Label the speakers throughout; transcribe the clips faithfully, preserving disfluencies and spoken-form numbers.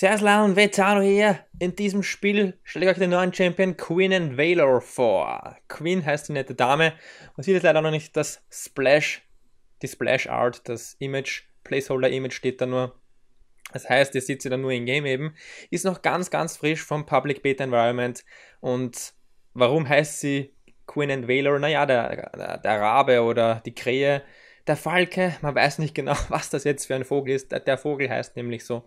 Speaker 1: Sersla und Vetano hier. In diesem Spiel stelle ich euch den neuen Champion Queen and Valor vor. Queen heißt die nette Dame. Man sieht jetzt leider noch nicht das Splash, die Splash Art, das Image, Placeholder Image steht da nur. Das heißt, ihr seht sie dann nur in Game eben. Ist noch ganz, ganz frisch vom Public Beta Environment. Und warum heißt sie Queen and Valor? Naja, der, der, der Rabe oder die Krähe, der Falke, man weiß nicht genau, was das jetzt für ein Vogel ist. Der, der Vogel heißt nämlich so.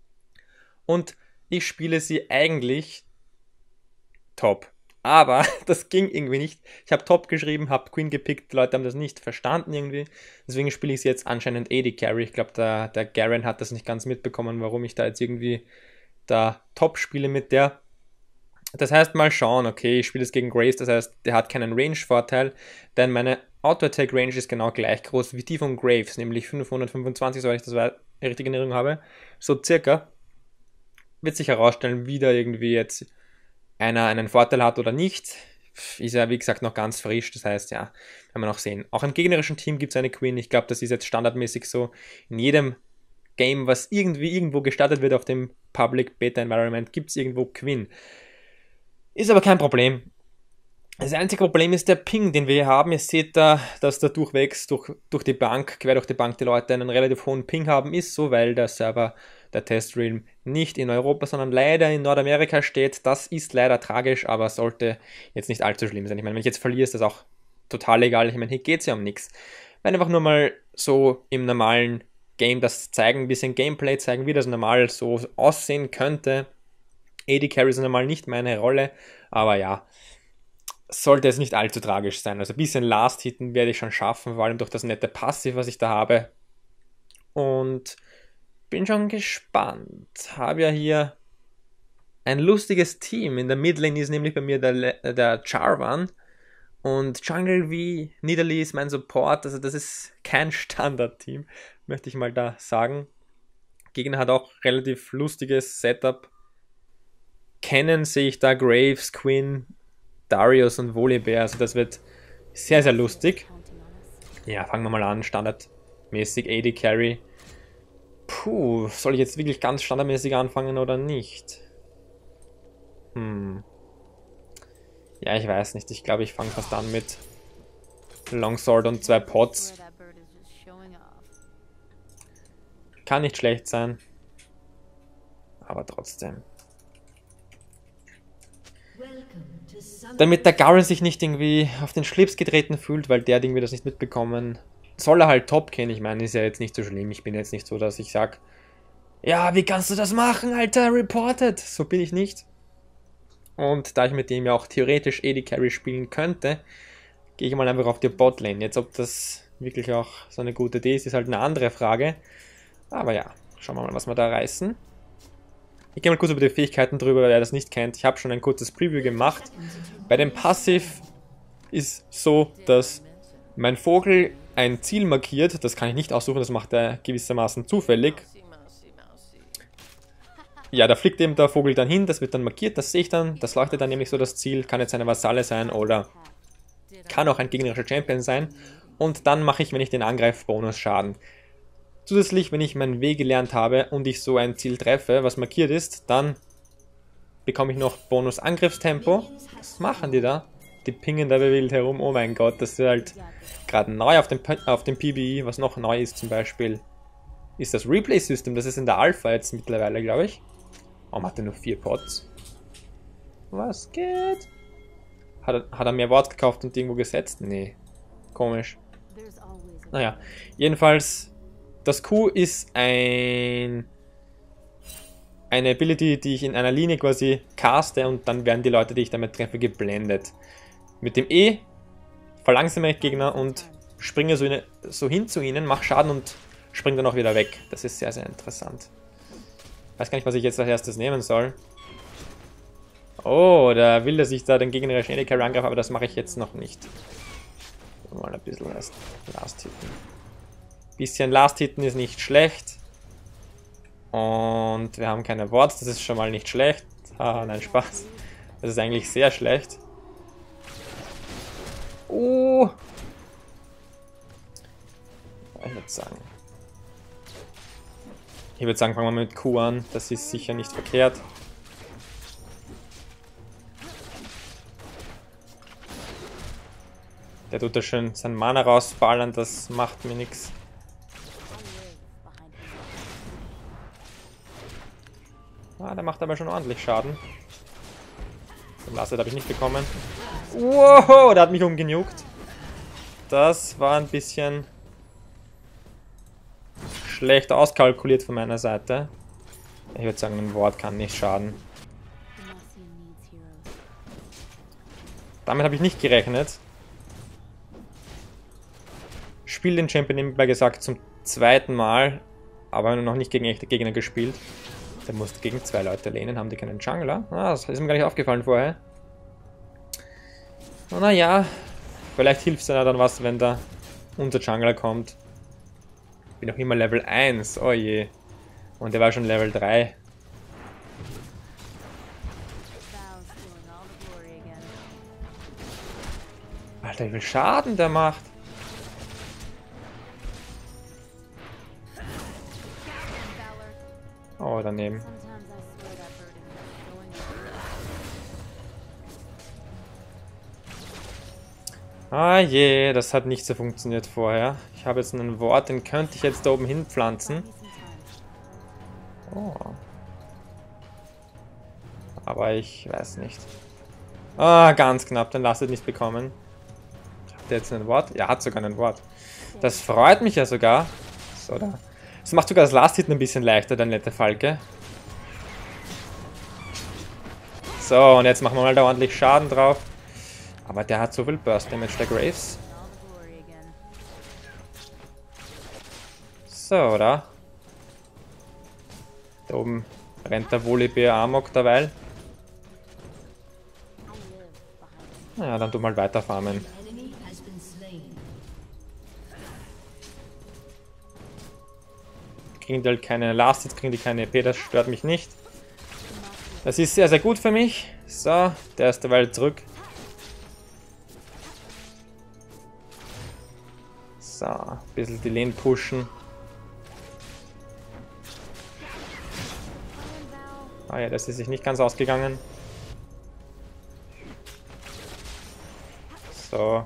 Speaker 1: Und ich spiele sie eigentlich Top. Aber das ging irgendwie nicht. Ich habe Top geschrieben, habe Queen gepickt, die Leute haben das nicht verstanden irgendwie. Deswegen spiele ich sie jetzt anscheinend A D Carry. Ich glaube, der, der Garen hat das nicht ganz mitbekommen, warum ich da jetzt irgendwie da Top spiele mit der. Das heißt, mal schauen, okay, ich spiele es gegen Graves, das heißt, der hat keinen Range-Vorteil, denn meine Auto-Attack-Range ist genau gleich groß wie die von Graves, nämlich fünfhundertfünfundzwanzig, soweit ich das richtig in Erinnerung habe. So circa. Wird sich herausstellen, wie da irgendwie jetzt einer einen Vorteil hat oder nicht. Ist ja, wie gesagt, noch ganz frisch. Das heißt, ja, werden wir noch sehen. Auch im gegnerischen Team gibt es eine Queen. Ich glaube, das ist jetzt standardmäßig so. In jedem Game, was irgendwie irgendwo gestartet wird auf dem Public Beta Environment, gibt es irgendwo Queen. Ist aber kein Problem. Das einzige Problem ist der Ping, den wir hier haben. Ihr seht da, dass da durchwegs, durch, durch die Bank, quer durch die Bank, die Leute einen relativ hohen Ping haben. Ist so, weil der Server, der Testrealm, nicht in Europa, sondern leider in Nordamerika steht. Das ist leider tragisch, aber sollte jetzt nicht allzu schlimm sein. Ich meine, wenn ich jetzt verliere, ist das auch total egal. Ich meine, hier geht es ja um nichts. Wenn einfach nur mal so im normalen Game das zeigen, ein bisschen Gameplay zeigen, wie das normal so aussehen könnte. A D Carry ist normal nicht meine Rolle, aber ja, sollte es nicht allzu tragisch sein. Also ein bisschen Last-Hitten werde ich schon schaffen, vor allem durch das nette Passiv, was ich da habe. Und bin schon gespannt. Habe ja hier ein lustiges Team. In der Midlane ist nämlich bei mir der, der Jarvan. Und Jungle wie Nidalee ist mein Support. Also das ist kein Standard-Team, möchte ich mal da sagen. Gegner hat auch relativ lustiges Setup. Kennen sehe ich da Graves, Queen, Darius und Volibear. Also das wird sehr, sehr lustig. Ja, fangen wir mal an. Standardmäßig A D Carry. Puh, soll ich jetzt wirklich ganz standardmäßig anfangen oder nicht? Hm. Ja, ich weiß nicht. Ich glaube, ich fange fast an mit Longsword und zwei Pots. Kann nicht schlecht sein. Aber trotzdem. Damit der Garen sich nicht irgendwie auf den Schlips getreten fühlt, weil der hat irgendwie das nicht mitbekommen. Soll er halt top gehen, ich meine, ist ja jetzt nicht so schlimm. Ich bin jetzt nicht so, dass ich sage, ja, wie kannst du das machen, Alter, reported. So bin ich nicht. Und da ich mit dem ja auch theoretisch A D Carry spielen könnte, gehe ich mal einfach auf die Botlane. Jetzt, ob das wirklich auch so eine gute Idee ist, ist halt eine andere Frage. Aber ja, schauen wir mal, was wir da reißen. Ich gehe mal kurz über die Fähigkeiten drüber, wer das nicht kennt. Ich habe schon ein kurzes Preview gemacht. Bei dem Passiv ist so, dass mein Vogel ein Ziel markiert. Das kann ich nicht aussuchen, das macht er gewissermaßen zufällig. Ja, da fliegt eben der Vogel dann hin, das wird dann markiert, das sehe ich dann. Das leuchtet dann nämlich so das Ziel, kann jetzt eine Vasalle sein oder kann auch ein gegnerischer Champion sein. Und dann mache ich, wenn ich den angreife, Bonusschaden. Zusätzlich, wenn ich meinen W gelernt habe und ich so ein Ziel treffe, was markiert ist, dann bekomme ich noch Bonus-Angriffstempo. Was machen die da? Die pingen da wild herum. Oh mein Gott, das ist halt gerade neu auf dem, auf dem P B E. Was noch neu ist zum Beispiel, ist das Replay-System. Das ist in der Alpha jetzt mittlerweile, glaube ich. Warum hat er nur vier Pots? Was geht? Hat er, hat er mehr Wort gekauft und irgendwo gesetzt? Nee. Komisch. Naja, jedenfalls... Das Q ist ein eine Ability, die ich in einer Linie quasi caste und dann werden die Leute, die ich damit treffe, geblendet. Mit dem E verlangsame ich Gegner und springe so, in, so hin zu ihnen, mache Schaden und springe dann auch wieder weg. Das ist sehr, sehr interessant. Ich weiß gar nicht, was ich jetzt als erstes nehmen soll. Oh, da will er sich da den gegnerischen A D Carry angreifen, aber das mache ich jetzt noch nicht. Mal ein bisschen erst Last Hitten. Bisschen Last-Hitten ist nicht schlecht. Und wir haben keine Wards, das ist schon mal nicht schlecht. Ah, nein, Spaß. Das ist eigentlich sehr schlecht. Oh. Ich würde sagen. Ich würde sagen, fangen wir mit Q an. Das ist sicher nicht verkehrt. Der tut da schön sein Mana rausballern, das macht mir nichts. Ah, der macht aber schon ordentlich Schaden. Den Lasset habe ich nicht bekommen. Wow, der hat mich umgenugt. Das war ein bisschen schlecht auskalkuliert von meiner Seite. Ich würde sagen, ein Wort kann nicht schaden. Damit habe ich nicht gerechnet. Spiel den Champion nebenbei gesagt zum zweiten Mal, aber noch nicht gegen echte Gegner gespielt. Der musste gegen zwei Leute lehnen, haben die keinen Jungler? Ah, das ist mir gar nicht aufgefallen vorher. Naja, vielleicht hilft es ja dann was, wenn da unser Jungler kommt. Bin noch immer Level eins, oh je. Und der war schon Level drei. Alter, wie viel Schaden der macht. Oh, daneben. Ah je, das hat nicht so funktioniert vorher. Ich habe jetzt ein Wort, den könnte ich jetzt da oben hinpflanzen. Oh. Aber ich weiß nicht. Ah, ganz knapp, den Lasset nicht bekommen. Hat der jetzt ein Wort? Ja, hat sogar ein Wort. Das freut mich ja sogar. So, da. Das macht sogar das Last-Hit ein bisschen leichter, der nette Falke. So, und jetzt machen wir mal da ordentlich Schaden drauf. Aber der hat so viel Burst Damage, der Graves. So, oder? Da oben rennt der Volibear Amok derweil. Naja, dann tu mal weiter farmen. Kriegen die halt keine Last, jetzt kriegen die keine E P, das stört mich nicht. Das ist sehr, sehr gut für mich. So, der ist derweil zurück. So, ein bisschen die Lane pushen. Ah ja, das ist sich nicht ganz ausgegangen. So.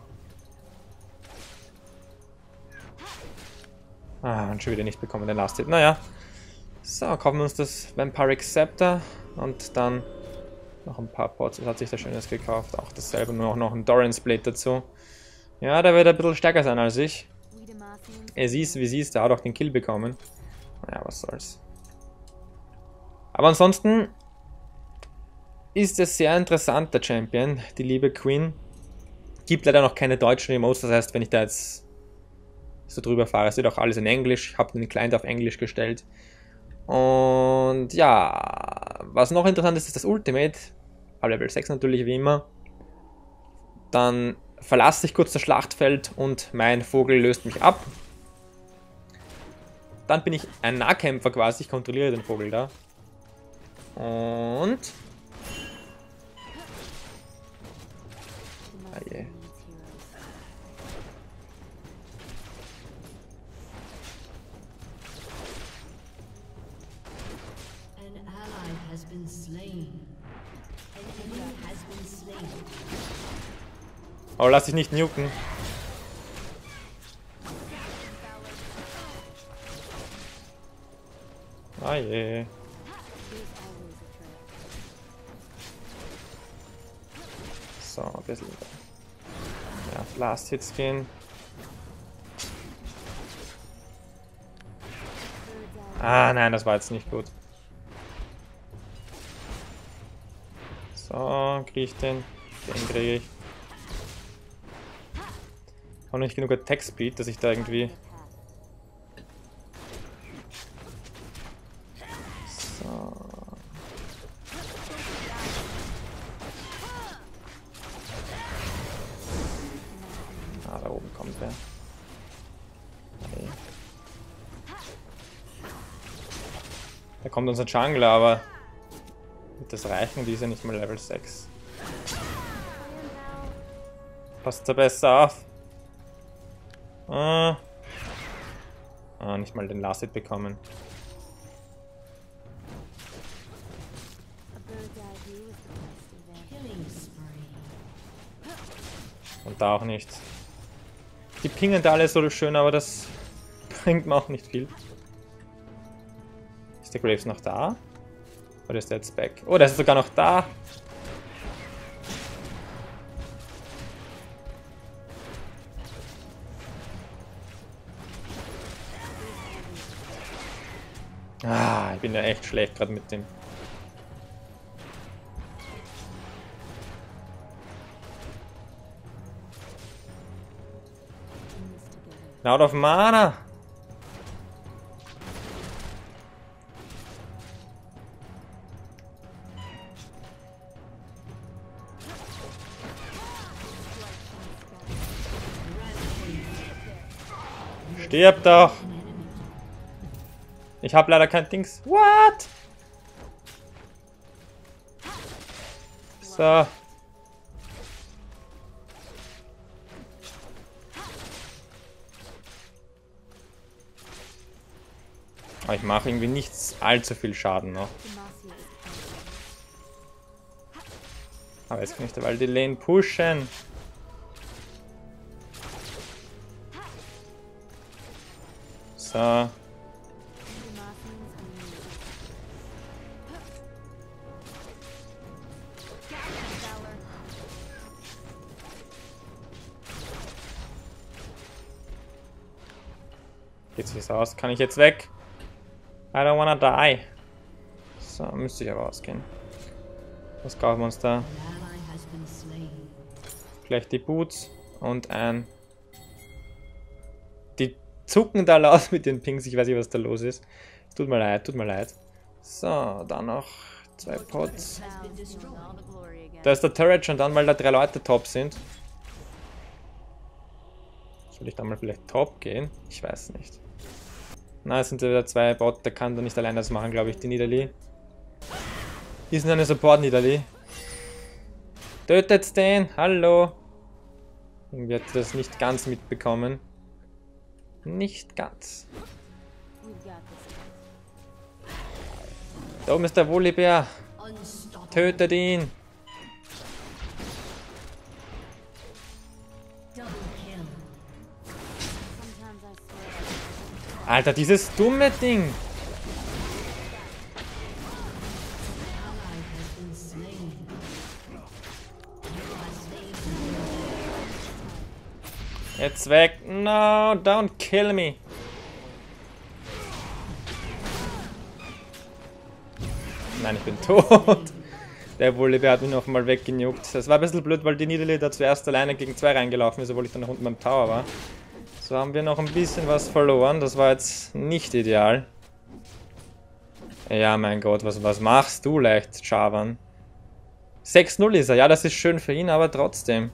Speaker 1: Ah, und schon wieder nicht bekommen, den Last Hit. Naja. So, kaufen wir uns das Vampiric Scepter und dann noch ein paar Pots. Was hat sich da Schönes gekauft? Auch dasselbe, nur auch noch ein Doran's Blade dazu. Ja, der wird ein bisschen stärker sein als ich. Er siehst, wie siehst, der hat auch den Kill bekommen. Naja, was soll's. Aber ansonsten ist es sehr interessant, der Champion, die liebe Queen. Gibt leider noch keine deutschen Emotes, das heißt, wenn ich da jetzt so drüber fahre, es wird auch alles in Englisch. Ich habe den Client auf Englisch gestellt. Und ja, was noch interessant ist, ist das Ultimate. Auf Level sechs natürlich, wie immer. Dann verlasse ich kurz das Schlachtfeld und mein Vogel löst mich ab. Dann bin ich ein Nahkämpfer quasi, ich kontrolliere den Vogel da. Und... Ah je. Oh, lass dich nicht nuken. Ah je. So, ein bisschen. Ja, Last Hits gehen. Ah, nein, das war jetzt nicht gut. So, kriege ich den. Den kriege ich. Ich habe nicht genug Attack Speed, dass ich da irgendwie... So. Ah, da oben kommt wer. Okay. Da kommt unser Jungler, aber wird das reichen? Die ist ja nicht mal Level sechs. Passt da besser auf. Ah. Ah, nicht mal den Last Hit bekommen. Und da auch nicht. Die pingen da alle so schön, aber das bringt mir auch nicht viel. Ist der Graves noch da? Oder ist der jetzt back? Oh, der ist sogar noch da. Ah, ich bin ja echt schlecht gerade mit dem. Out of Mana. Stirb doch. Ich habe leider kein Dings. What? So. Aber ich mache irgendwie nicht allzu viel Schaden noch. Aber jetzt kann ich dabei die Lane pushen. So. Geht sich's aus? Kann ich jetzt weg? I don't wanna die. So, müsste ich aber ausgehen. Was kaufen wir uns da? Gleich die Boots und ein... Die zucken da laut mit den Pings, ich weiß nicht, was da los ist. Tut mir leid, tut mir leid. So, dann noch zwei Pots. Da ist der Turret schon dann, weil da drei Leute top sind. Soll ich da mal vielleicht top gehen? Ich weiß nicht. Na, es sind ja wieder zwei Bot, der kann da nicht allein das machen, glaube ich, die Nidalee. Hier sind eine Support-Nidalee. Tötet den! Hallo! Irgendwie hat das nicht ganz mitbekommen. Nicht ganz. Da oben ist der Volibear. Tötet ihn! Alter, dieses dumme Ding! Jetzt weg! No, don't kill me! Nein, ich bin tot! Der Volibear hat mich noch mal weggejuckt. Das war ein bisschen blöd, weil die Nidalee da zuerst alleine gegen zwei reingelaufen ist, obwohl ich dann nach unten beim Tower war. So haben wir noch ein bisschen was verloren. Das war jetzt nicht ideal. Ja, mein Gott, was, was machst du leicht, Chavan? sechs null ist er. Ja, das ist schön für ihn, aber trotzdem.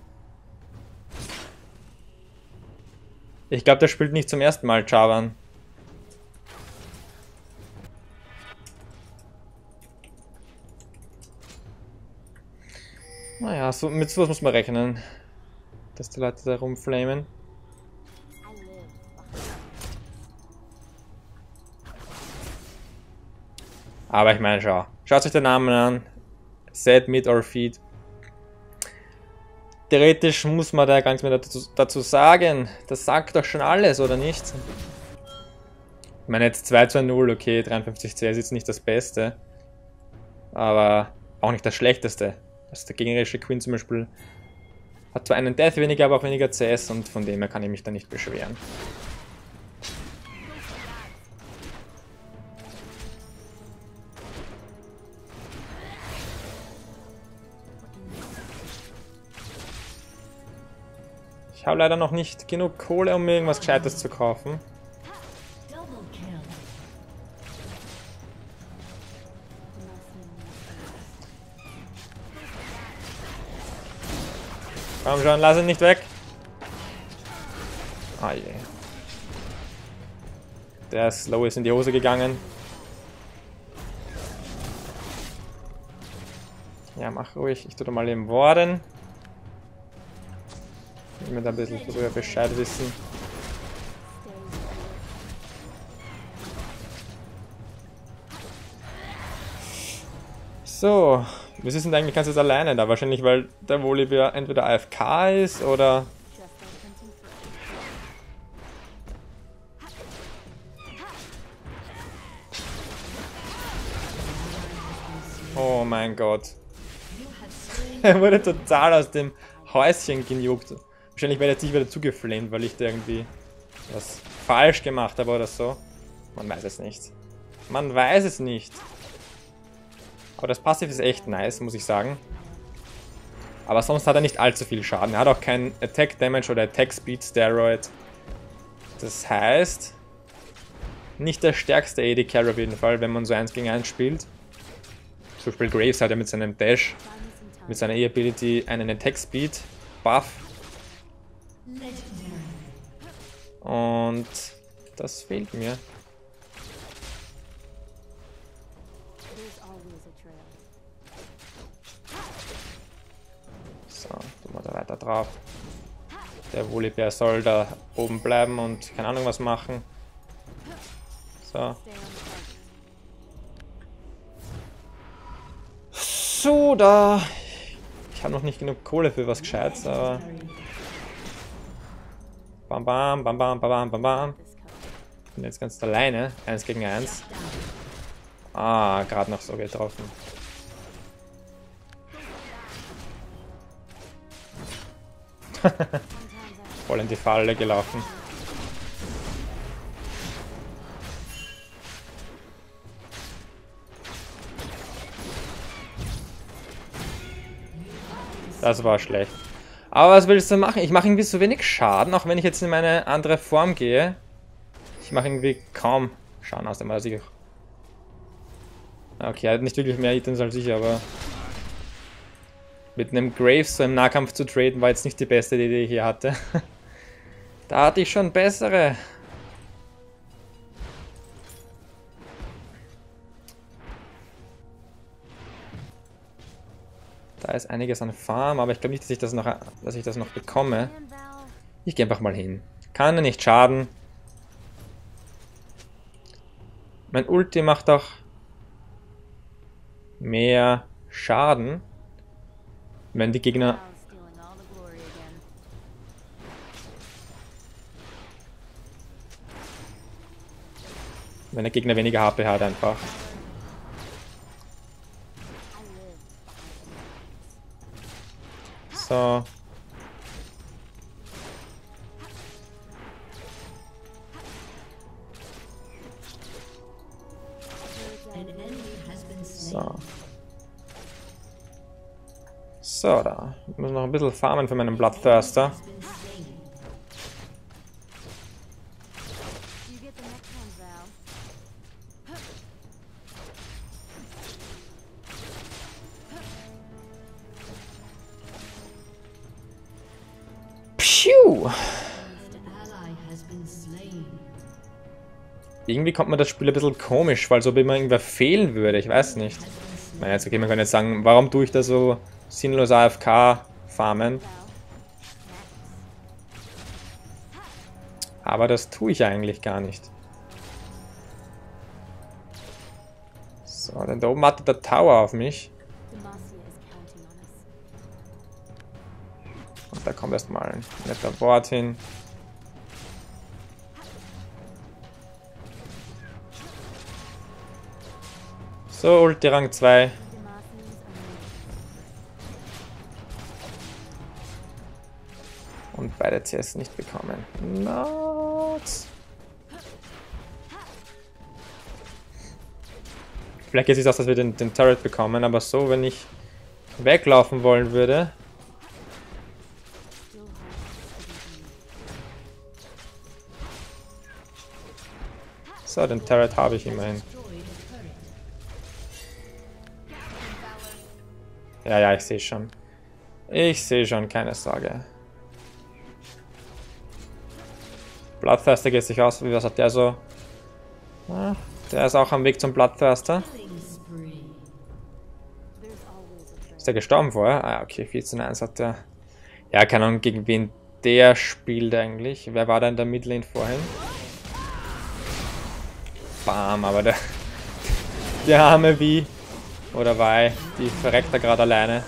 Speaker 1: Ich glaube, der spielt nicht zum ersten Mal Chavan. Naja, so, mit sowas muss man rechnen. Dass die Leute da rumflamen. Aber ich meine, schau. Schaut euch den Namen an. Set, Mid or Feed. Theoretisch muss man da gar nichts mehr dazu, dazu sagen. Das sagt doch schon alles, oder nicht? Ich meine, jetzt zwei zwei null, okay, dreiundfünfzig C ist jetzt nicht das Beste. Aber auch nicht das Schlechteste. Also der gegnerische Queen zum Beispiel hat zwar einen Death weniger, aber auch weniger C S und von dem her kann ich mich da nicht beschweren. Ich habe leider noch nicht genug Kohle, um mir irgendwas Gescheites zu kaufen. Komm schon, lass ihn nicht weg. Ah je. Der Slow ist in die Hose gegangen. Ja, mach ruhig. Ich tue da mal eben Warden. Ich will mir da ein bisschen früher Bescheid wissen. So, Wir sind eigentlich ganz jetzt alleine da. Wahrscheinlich, weil der Volibear entweder A F K ist oder... Oh mein Gott. Er wurde total aus dem Häuschen gejuckt. Wahrscheinlich werde ich jetzt nicht wieder zugeflamed, weil ich da irgendwie was falsch gemacht habe oder so. Man weiß es nicht. Man weiß es nicht. Aber das Passiv ist echt nice, muss ich sagen. Aber sonst hat er nicht allzu viel Schaden. Er hat auch kein Attack Damage oder Attack Speed Steroid. Das heißt, nicht der stärkste A D Carry auf jeden Fall, wenn man so eins gegen eins spielt. Zum Beispiel Graves hat ja mit seinem Dash, mit seiner E-Ability einen Attack Speed Buff. Und das fehlt mir. So, tun wir da weiter drauf. Der Volibear soll da oben bleiben und keine Ahnung was machen. So. So, da. Ich habe noch nicht genug Kohle für was Gescheites, aber. Bam, bam, bam, bam, bam, bam, bam. Ich bin jetzt ganz alleine. Eins gegen eins. Ah, gerade noch so getroffen. Voll in die Falle gelaufen. Das war schlecht. Aber was willst du machen? Ich mache irgendwie so wenig Schaden, auch wenn ich jetzt in meine andere Form gehe. Ich mache irgendwie kaum Schaden aus dem Sicher. Okay, er hat nicht wirklich mehr Items als ich, aber mit einem Graves so im Nahkampf zu traden war jetzt nicht die beste Idee, die ich hier hatte. Da hatte ich schon bessere. Da ist einiges an Farm, aber ich glaube nicht, dass ich das noch, dass ich das noch bekomme. Ich gehe einfach mal hin. Kann ja nicht schaden. Mein Ulti macht auch mehr Schaden, wenn die Gegner... Wenn der Gegner weniger H P hat einfach. So. So. So, da. Ich muss noch ein bisschen farmen für meinen Bloodthirster. Pschuh! Irgendwie kommt mir das Spiel ein bisschen komisch, weil so ob immer irgendwer fehlen würde, ich weiß nicht. Ich meine, jetzt okay, man kann jetzt sagen, warum tue ich da so sinnlos A F K farmen? Aber das tue ich eigentlich gar nicht. So, denn da oben wartet der Tower auf mich. Und da kommt erstmal ein netter Wort hin. So, Ulti Rang zwei. Und beide C S nicht bekommen. Nuts. Vielleicht geht es sich aus, dass wir den, den Turret bekommen, aber so, wenn ich weglaufen wollen würde. So, den Turret habe ich immerhin. Ja, ja, ich sehe schon. Ich sehe schon, keine Sorge. Bloodthirster geht sich aus. Was hat der so? Ah, der ist auch am Weg zum Bloodthirster. Ist der gestorben vorher? Ah, okay, vierzehn eins hat der. Ja, keine Ahnung, gegen wen der spielt eigentlich. Wer war da in der Midlane vorhin? Bam, aber der, der arme wie Oder Vi, die verreckt da gerade alleine.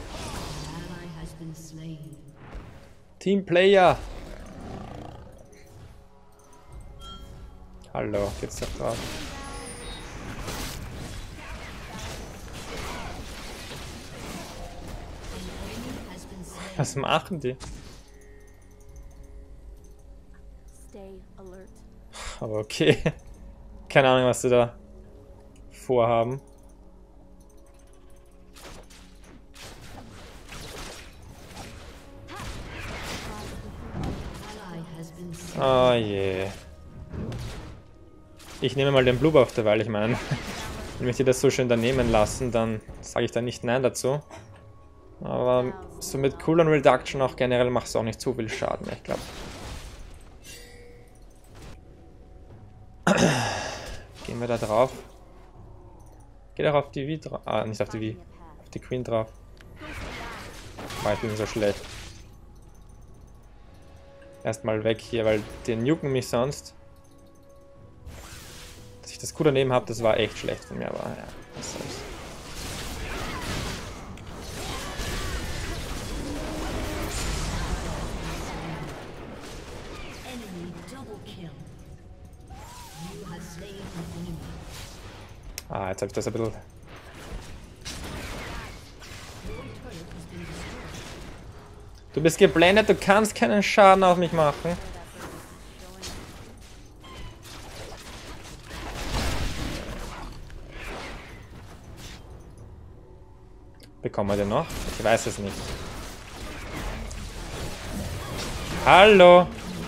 Speaker 1: Teamplayer! Hallo, geht's doch drauf. Was machen die? Aber okay. Keine Ahnung, was sie da vorhaben. Oh je. Ich nehme mal den Blue Buff derweil, ich meine, wenn mich die das so schön da nehmen lassen, dann sage ich da nicht Nein dazu. Aber so mit Cooldown Reduction auch generell macht es auch nicht zu viel Schaden, ich glaube. Gehen wir da drauf. Geht auch auf die V drauf. Ah, nicht auf die V. Auf die Queen drauf. Ah, ich bin so schlecht. Erstmal weg hier, weil den jucken mich sonst. Dass ich das Q daneben habe, das war echt schlecht von mir, aber ja, was soll's. Ah, jetzt habe ich das ein bisschen... Du bist geblendet, du kannst keinen Schaden auf mich machen. Bekommen wir den noch? Ich weiß es nicht. Hallo!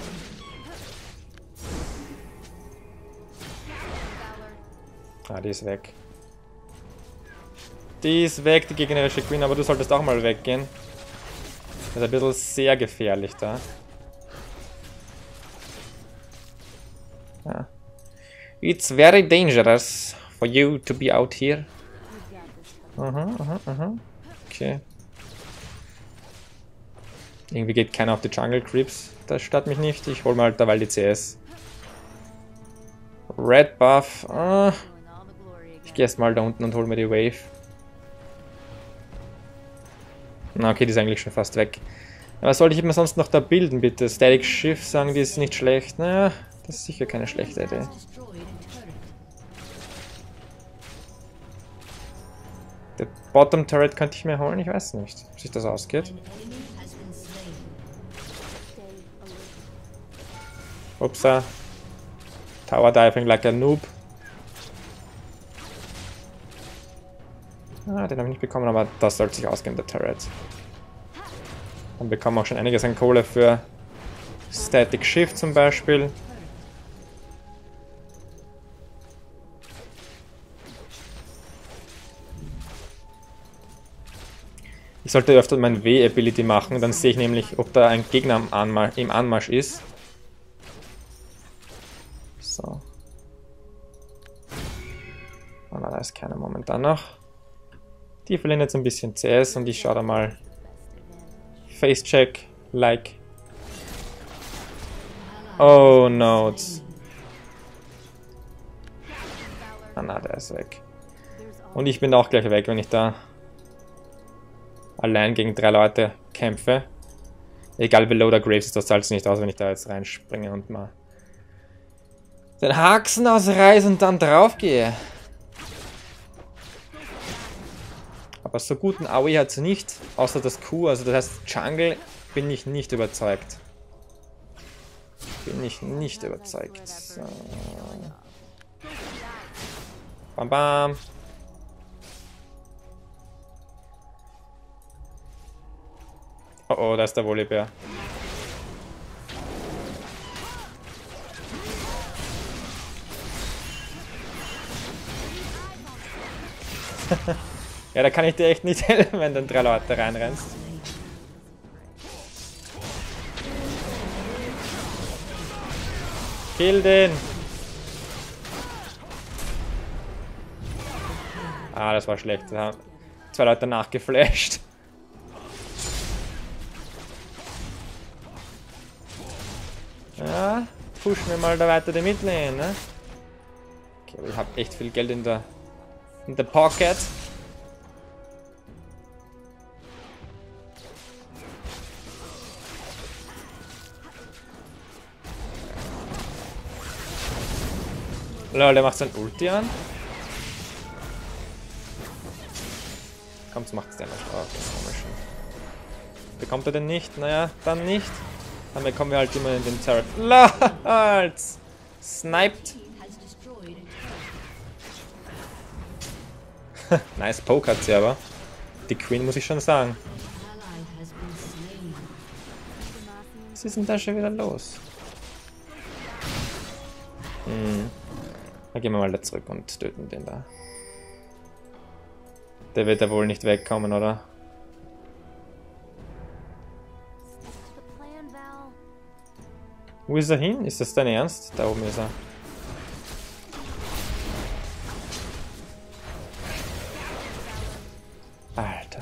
Speaker 1: Ah, die ist weg. Die ist weg, die gegnerische Queen, aber du solltest auch mal weggehen. Das ist ein bisschen sehr gefährlich da. Ja. It's very dangerous for you to be out here. Aha, aha, aha. Okay. Irgendwie geht keiner auf die Jungle Creeps. Das stört mich nicht. Ich hol mal halt derweil die C S. Red Buff. Ah. Ich gehe erstmal da unten und hol mir die Wave. Na okay, die ist eigentlich schon fast weg. Was sollte ich mir sonst noch da bilden, bitte? Static Shift sagen, die ist nicht schlecht. Naja, das ist sicher keine schlechte Idee. Der Bottom Turret könnte ich mir holen, ich weiß nicht, ob sich das ausgeht. Upsa. Tower Diving like a Noob. Ah, den habe ich nicht bekommen, aber das sollte sich ausgehen, der Turret. Dann bekommen wir auch schon einiges an Kohle für Static Shift zum Beispiel. Ich sollte öfter mein W-Ability machen, dann sehe ich nämlich, ob da ein Gegner im Anmarsch, im Anmarsch ist. So. Oh, da ist keiner momentan noch. Die verlieren jetzt ein bisschen C S und ich schaue da mal Face-Check, like. Oh no. Ah na, der ist weg. Und ich bin auch gleich weg, wenn ich da allein gegen drei Leute kämpfe. Egal wie low der Graves ist, das zahlt es nicht aus, wenn ich da jetzt reinspringe und mal den Haxen ausreiße und dann drauf gehe. Aber so guten A O E hat sie nicht, außer das Q, also das heißt Jungle, bin ich nicht überzeugt. Bin ich nicht überzeugt. So. Bam bam. Oh oh, da ist der Volibear. Ja, da kann ich dir echt nicht helfen, wenn du in drei Leute reinrennst. Kill den! Ah, das war schlecht. Da haben zwei Leute nachgeflasht. Ja, pushen wir mal da weiter die Midlane, ne? Okay, aber ich habe echt viel Geld in der in der Pocket. Lol, der macht sein Ulti an. Kommt, macht es der noch. Oh, das ist komisch. Bekommt er den nicht? Naja, dann nicht. Dann bekommen wir halt immer in den Turret. LOL! Sniped. Nice Poke hat sie aber. Die Queen muss ich schon sagen. Was ist denn da schon wieder los? Hm. Dann gehen wir mal da zurück und töten den da. Der wird ja wohl nicht wegkommen, oder? Wo ist er hin? Ist das dein Ernst? Da oben ist er. Alter.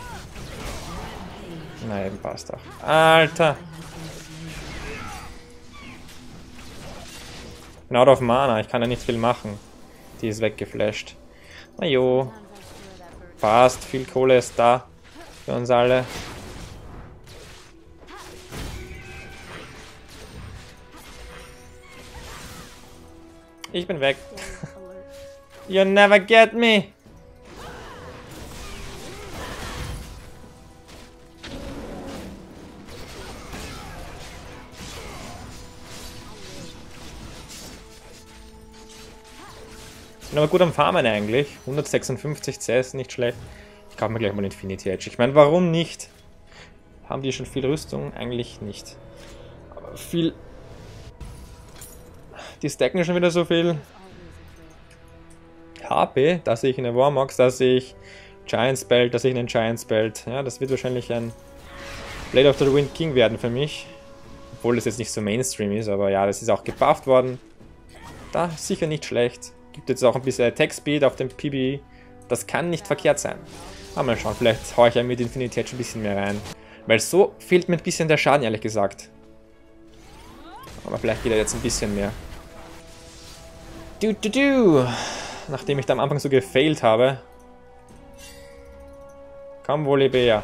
Speaker 1: Nein, passt auch. Alter. Bin out of Mana, ich kann ja nicht viel machen. Die ist weggeflasht. Na jo. Passt, viel Kohle ist da. Für uns alle. Ich bin weg. You never get me. Bin aber gut am Farmen eigentlich. hundertsechsundfünfzig C S, nicht schlecht. Ich kaufe mir gleich mal Infinity Edge. Ich meine, warum nicht? Haben die schon viel Rüstung? Eigentlich nicht. Aber viel... Die stacken schon wieder so viel H P. Da sehe ich eine Warmox, da sehe ich Giant's Belt, da sehe ich einen Giant's Belt. Ja, das wird wahrscheinlich ein Blade of the Wind King werden für mich. Obwohl das jetzt nicht so Mainstream ist, aber ja, das ist auch gebufft worden. Da sicher nicht schlecht. Gibt jetzt auch ein bisschen Attack Speed auf dem P B. Das kann nicht verkehrt sein. Aber mal schauen, vielleicht haue ich ja mit Infinity Edge ein bisschen mehr rein. Weil so fehlt mir ein bisschen der Schaden, ehrlich gesagt. Aber vielleicht geht er jetzt ein bisschen mehr. Du, du, du. Nachdem ich da am Anfang so gefailt habe. Komm, Volibear.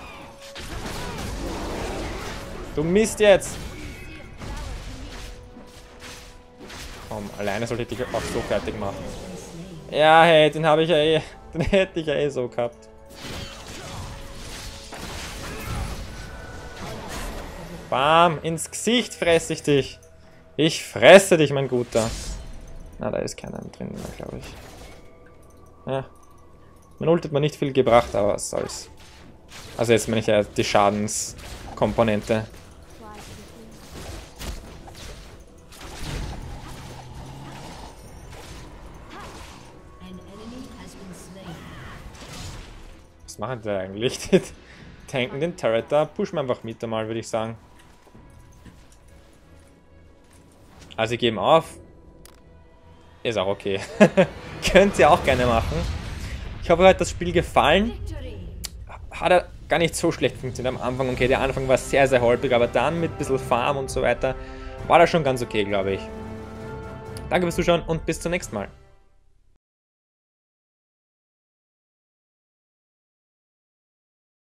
Speaker 1: Du Mist jetzt. Komm, alleine sollte ich dich auch so fertig machen. Ja, hey, den habe ich ja eh. Den hätte ich ja eh so gehabt. Bam, ins Gesicht fresse ich dich. Ich fresse dich, mein Guter. Na, da ist keiner drin, glaube ich. Ja. Mein Ult hat mir nicht viel gebracht, aber was soll's. Also jetzt meine ich ja die Schadenskomponente. Was machen die eigentlich? Die tanken den Turret da. Pushen wir einfach mit einmal, würde ich sagen. Also sie geben auf. Ist auch okay. Könnt ihr auch gerne machen. Ich hoffe, euch hat das Spiel gefallen. Hat er gar nicht so schlecht funktioniert am Anfang. Okay, der Anfang war sehr, sehr holprig, aber dann mit ein bisschen Farm und so weiter war das schon ganz okay, glaube ich. Danke fürs Zuschauen und bis zum nächsten Mal.